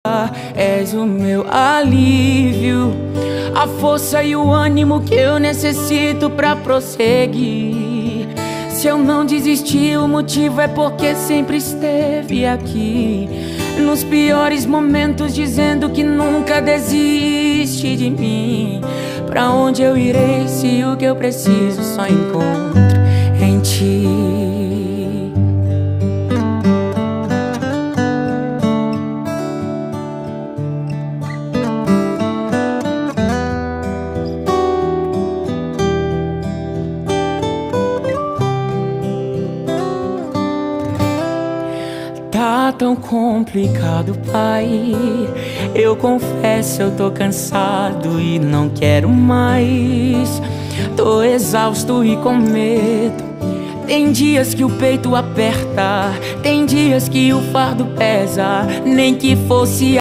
És o meu alívio, a força e o ânimo que eu necessito pra prosseguir. Se eu não desisti, o motivo é porque sempre esteve aqui, nos piores momentos, dizendo que nunca desiste de mim. Pra onde eu irei se o que eu preciso só encontro em ti? Tá tão complicado, pai. Eu confesso, eu tô cansado e não quero mais. Tô exausto e com medo. Tem dias que o peito aperta, tem dias que o fardo pesa. Nem que fosse